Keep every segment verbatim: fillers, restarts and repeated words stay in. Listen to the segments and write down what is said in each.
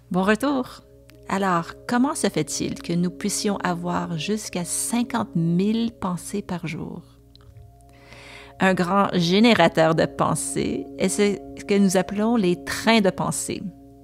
Bon retour! Alors, comment se fait-il que nous puissions avoir jusqu'à cinquante mille pensées par jour? Un grand générateur de pensées est ce que nous appelons les trains de pensée.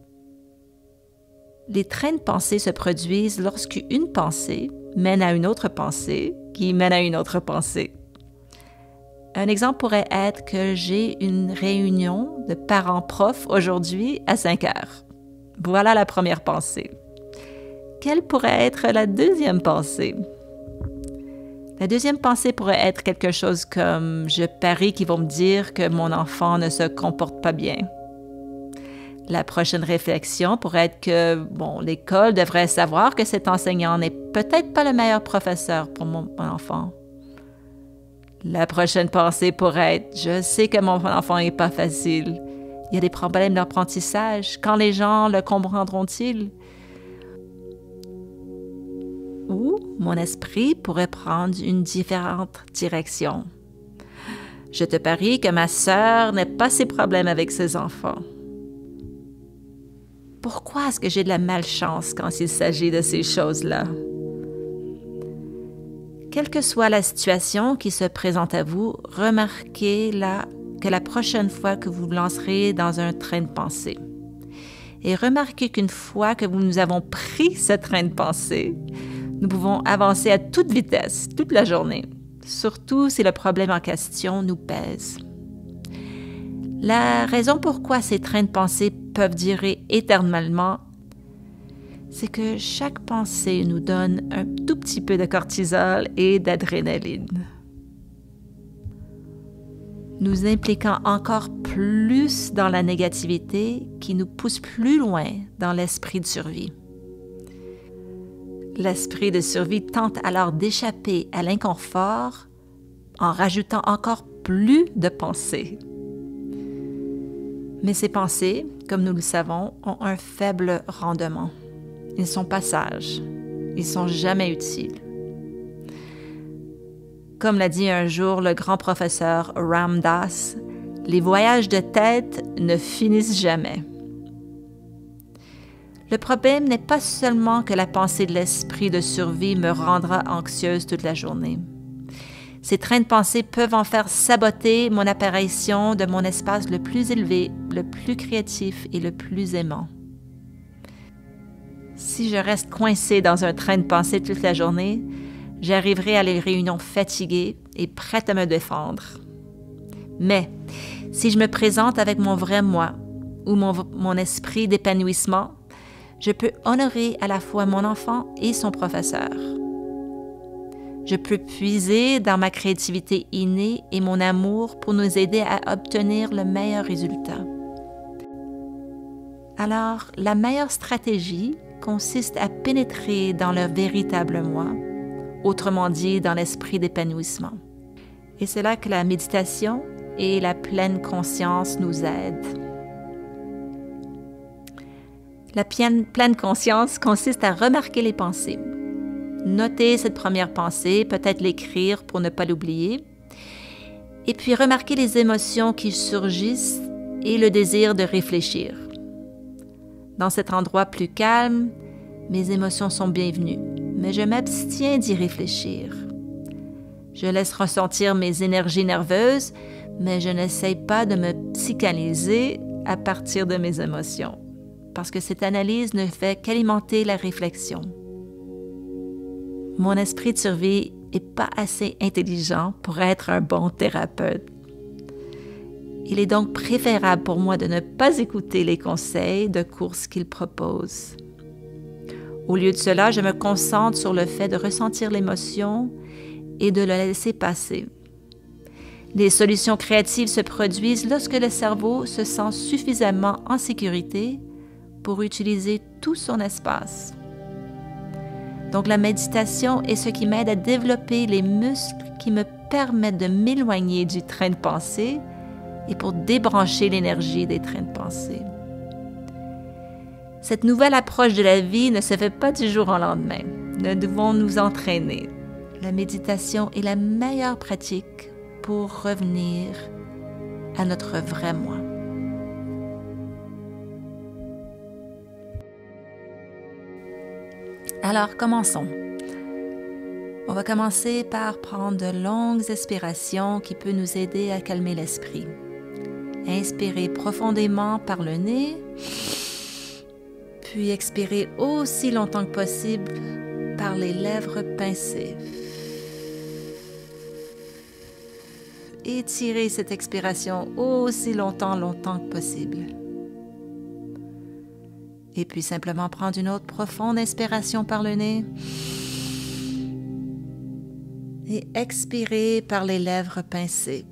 Les trains de pensée se produisent lorsqu'une pensée mène à une autre pensée qui mène à une autre pensée. Un exemple pourrait être que j'ai une réunion de parents-profs aujourd'hui à cinq heures. Voilà la première pensée. Quelle pourrait être la deuxième pensée? La deuxième pensée pourrait être quelque chose comme « je parie qu'ils vont me dire que mon enfant ne se comporte pas bien ». La prochaine réflexion pourrait être que bon, l'école devrait savoir que cet enseignant n'est peut-être pas le meilleur professeur pour mon, mon enfant. La prochaine pensée pourrait être « je sais que mon enfant n'est pas facile. Il y a des problèmes d'apprentissage. Quand les gens le comprendront-ils? » Ou mon esprit pourrait prendre une différente direction. « Je te parie que ma sœur n'a pas ces problèmes avec ses enfants. » Pourquoi est-ce que j'ai de la malchance quand il s'agit de ces choses-là? Quelle que soit la situation qui se présente à vous, remarquez là que la prochaine fois que vous vous lancerez dans un train de pensée. Et remarquez qu'une fois que nous avons pris ce train de pensée, nous pouvons avancer à toute vitesse, toute la journée, surtout si le problème en question nous pèse. La raison pourquoi ces trains de pensée peuvent durer éternellement, c'est que chaque pensée nous donne un tout petit peu de cortisol et d'adrénaline, nous impliquant encore plus dans la négativité qui nous pousse plus loin dans l'esprit de survie. L'esprit de survie tente alors d'échapper à l'inconfort en rajoutant encore plus de pensées. Mais ces pensées, comme nous le savons, ont un faible rendement. Ils sont passages. Ils ne sont jamais utiles. Comme l'a dit un jour le grand professeur Ram Dass, les voyages de tête ne finissent jamais. Le problème n'est pas seulement que la pensée de l'esprit de survie me rendra anxieuse toute la journée. Ces trains de pensée peuvent en faire saboter mon apparition de mon espace le plus élevé, le plus créatif et le plus aimant. Si je reste coincée dans un train de pensée toute la journée, j'arriverai à les réunions fatiguée et prête à me défendre. Mais si je me présente avec mon vrai moi ou mon, mon esprit d'épanouissement, je peux honorer à la fois mon enfant et son professeur. Je peux puiser dans ma créativité innée et mon amour pour nous aider à obtenir le meilleur résultat. Alors, la meilleure stratégie consiste à pénétrer dans le véritable moi, autrement dit dans l'esprit d'épanouissement. Et c'est là que la méditation et la pleine conscience nous aident. La pleine, pleine conscience consiste à remarquer les pensées. Noter cette première pensée, peut-être l'écrire pour ne pas l'oublier, et puis remarquer les émotions qui surgissent et le désir de réfléchir. Dans cet endroit plus calme, mes émotions sont bienvenues, mais je m'abstiens d'y réfléchir. Je laisse ressentir mes énergies nerveuses, mais je n'essaye pas de me psychanalyser à partir de mes émotions, parce que cette analyse ne fait qu'alimenter la réflexion. Mon esprit de survie n'est pas assez intelligent pour être un bon thérapeute. Il est donc préférable pour moi de ne pas écouter les conseils de course qu'il propose. Au lieu de cela, je me concentre sur le fait de ressentir l'émotion et de la laisser passer. Les solutions créatives se produisent lorsque le cerveau se sent suffisamment en sécurité pour utiliser tout son espace. Donc la méditation est ce qui m'aide à développer les muscles qui me permettent de m'éloigner du train de pensée et pour débrancher l'énergie des trains de pensée. Cette nouvelle approche de la vie ne se fait pas du jour au lendemain. Nous devons nous entraîner. La méditation est la meilleure pratique pour revenir à notre vrai moi. Alors, commençons. On va commencer par prendre de longues expirations qui peuvent nous aider à calmer l'esprit. Inspirez profondément par le nez, puis expirez aussi longtemps que possible par les lèvres pincées. Étirez cette expiration aussi longtemps, longtemps que possible. Et puis simplement prendre une autre profonde inspiration par le nez. Et expirez par les lèvres pincées.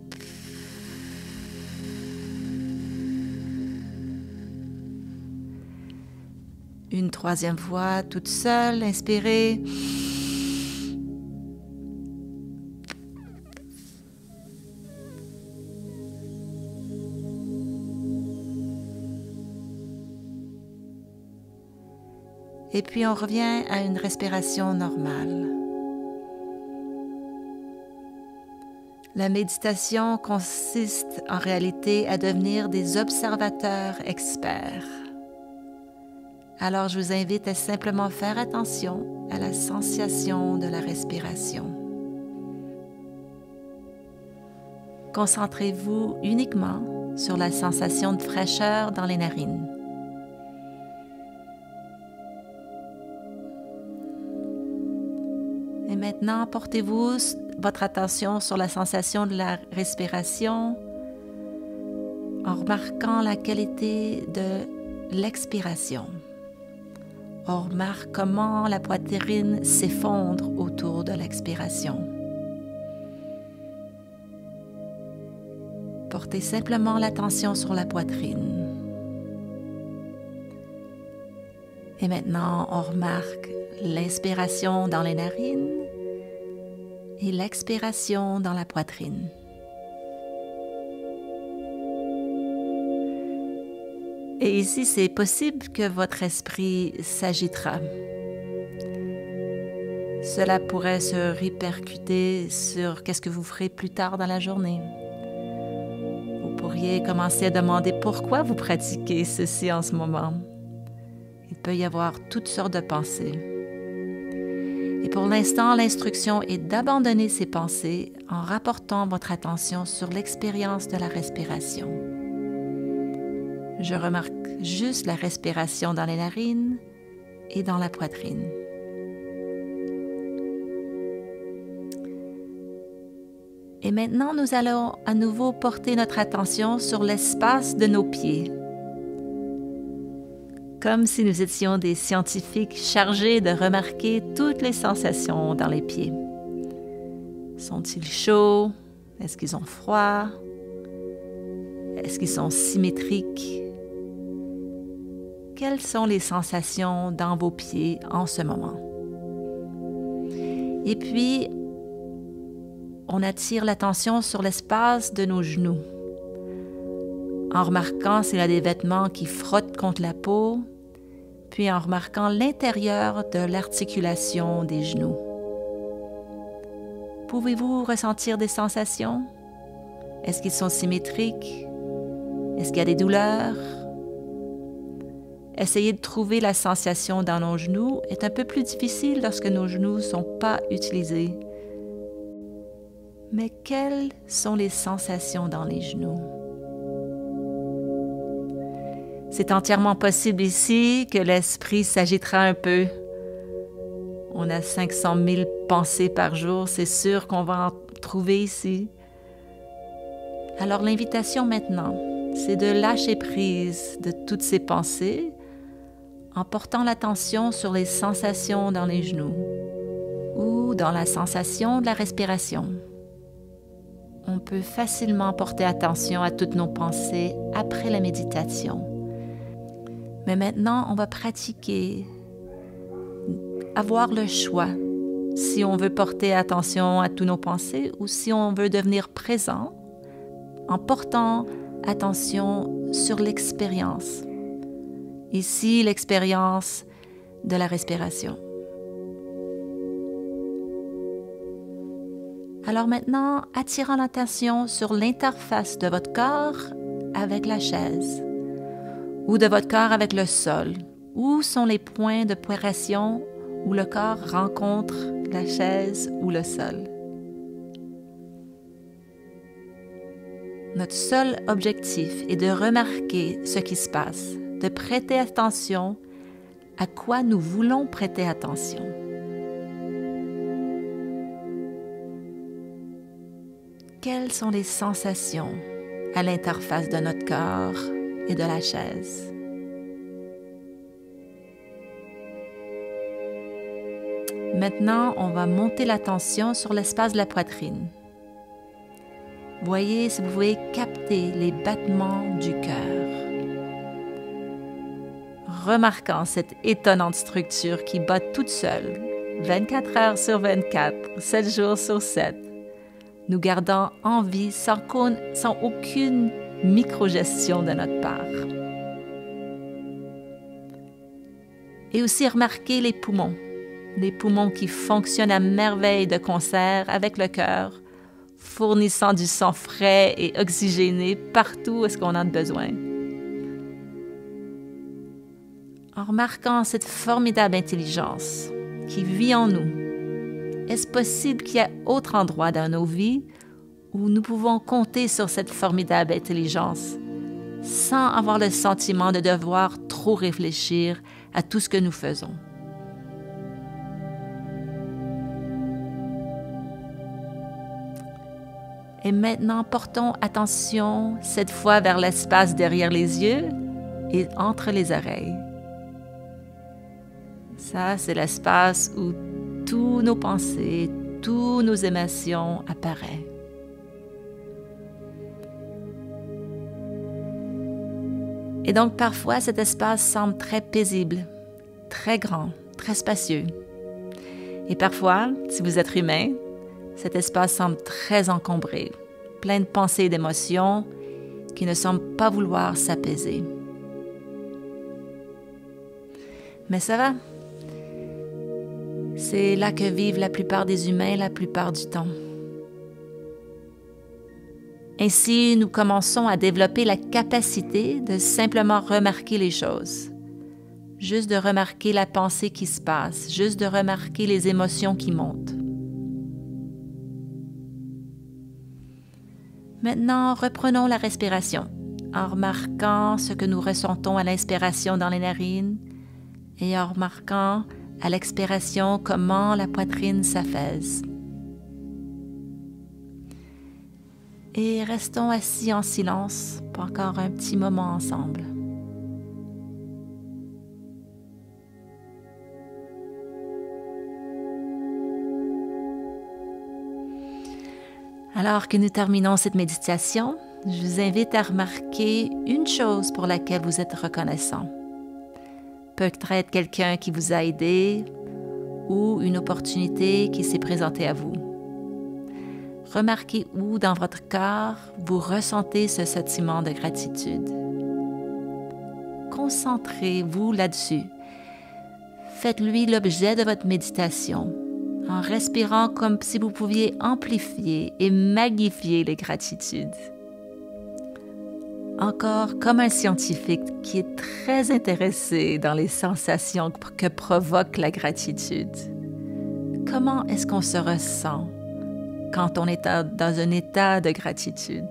Une troisième fois, toute seule, inspirez. Et puis on revient à une respiration normale. La méditation consiste en réalité à devenir des observateurs experts. Alors je vous invite à simplement faire attention à la sensation de la respiration. Concentrez-vous uniquement sur la sensation de fraîcheur dans les narines. Et maintenant, portez-vous votre attention sur la sensation de la respiration en remarquant la qualité de l'expiration. On remarque comment la poitrine s'effondre autour de l'expiration. Portez simplement l'attention sur la poitrine. Et maintenant, on remarque l'inspiration dans les narines et l'expiration dans la poitrine. Et ici, c'est possible que votre esprit s'agitera. Cela pourrait se répercuter sur qu'est-ce que vous ferez plus tard dans la journée. Vous pourriez commencer à demander pourquoi vous pratiquez ceci en ce moment. Il peut y avoir toutes sortes de pensées. Et pour l'instant, l'instruction est d'abandonner ces pensées en rapportant votre attention sur l'expérience de la respiration. Je remarque juste la respiration dans les narines et dans la poitrine. Et maintenant, nous allons à nouveau porter notre attention sur l'espace de nos pieds. Comme si nous étions des scientifiques chargés de remarquer toutes les sensations dans les pieds. Sont-ils chauds? Est-ce qu'ils ont froid? Est-ce qu'ils sont symétriques? Quelles sont les sensations dans vos pieds en ce moment? Et puis, on attire l'attention sur l'espace de nos genoux, en remarquant s'il y a des vêtements qui frottent contre la peau, puis en remarquant l'intérieur de l'articulation des genoux. Pouvez-vous ressentir des sensations? Est-ce qu'ils sont symétriques? Est-ce qu'il y a des douleurs? Essayer de trouver la sensation dans nos genoux est un peu plus difficile lorsque nos genoux ne sont pas utilisés. Mais quelles sont les sensations dans les genoux? C'est entièrement possible ici que l'esprit s'agitera un peu. On a cinq cent mille pensées par jour, c'est sûr qu'on va en trouver ici. Alors l'invitation maintenant, c'est de lâcher prise de toutes ces pensées en portant l'attention sur les sensations dans les genoux ou dans la sensation de la respiration. On peut facilement porter attention à toutes nos pensées après la méditation. Mais maintenant, on va pratiquer, avoir le choix si on veut porter attention à toutes nos pensées ou si on veut devenir présent en portant attention sur l'expérience. Ici, l'expérience de la respiration. Alors maintenant, attirant l'attention sur l'interface de votre corps avec la chaise ou de votre corps avec le sol. Où sont les points de pression où le corps rencontre la chaise ou le sol. Notre seul objectif est de remarquer ce qui se passe, de prêter attention à quoi nous voulons prêter attention. Quelles sont les sensations à l'interface de notre corps et de la chaise? Maintenant, on va monter l'attention sur l'espace de la poitrine. Voyez si vous pouvez capter les battements du cœur. Remarquant cette étonnante structure qui bat toute seule, vingt-quatre heures sur vingt-quatre, sept jours sur sept, nous gardant en vie sans, sans aucune microgestion de notre part. Et aussi remarquer les poumons, les poumons qui fonctionnent à merveille de concert avec le cœur, fournissant du sang frais et oxygéné partout où est-ce qu'on en a besoin. En remarquant cette formidable intelligence qui vit en nous, est-ce possible qu'il y ait autre endroit dans nos vies où nous pouvons compter sur cette formidable intelligence sans avoir le sentiment de devoir trop réfléchir à tout ce que nous faisons? Et maintenant, portons attention cette fois vers l'espace derrière les yeux et entre les oreilles. Ça, c'est l'espace où tous nos pensées, toutes nos émotions apparaissent. Et donc, parfois, cet espace semble très paisible, très grand, très spacieux. Et parfois, si vous êtes humain, cet espace semble très encombré, plein de pensées et d'émotions qui ne semblent pas vouloir s'apaiser. Mais ça va. C'est là que vivent la plupart des humains la plupart du temps. Ainsi, nous commençons à développer la capacité de simplement remarquer les choses, juste de remarquer la pensée qui se passe, juste de remarquer les émotions qui montent. Maintenant, reprenons la respiration en remarquant ce que nous ressentons à l'inspiration dans les narines et en remarquant à l'expiration comment la poitrine s'affaisse. Et restons assis en silence pour encore un petit moment ensemble. Alors que nous terminons cette méditation, je vous invite à remarquer une chose pour laquelle vous êtes reconnaissant. Peut-être quelqu'un qui vous a aidé ou une opportunité qui s'est présentée à vous. Remarquez où dans votre corps vous ressentez ce sentiment de gratitude. Concentrez-vous là-dessus. Faites-lui l'objet de votre méditation en respirant comme si vous pouviez amplifier et magnifier les gratitudes. Encore comme un scientifique qui est très intéressé dans les sensations que provoque la gratitude. Comment est-ce qu'on se ressent quand on est dans un état de gratitude?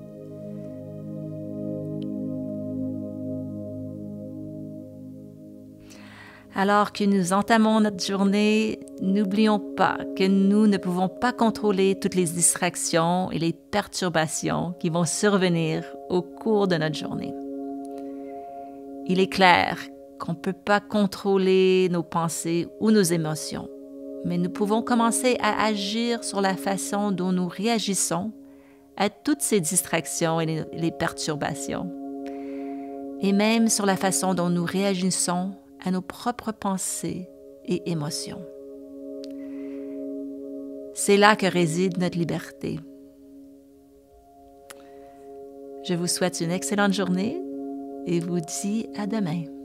Alors que nous entamons notre journée, n'oublions pas que nous ne pouvons pas contrôler toutes les distractions et les perturbations qui vont survenir au cours de notre journée. Il est clair qu'on ne peut pas contrôler nos pensées ou nos émotions, mais nous pouvons commencer à agir sur la façon dont nous réagissons à toutes ces distractions et les, les perturbations, et même sur la façon dont nous réagissons à nos propres pensées et émotions. C'est là que réside notre liberté. Je vous souhaite une excellente journée et vous dis à demain.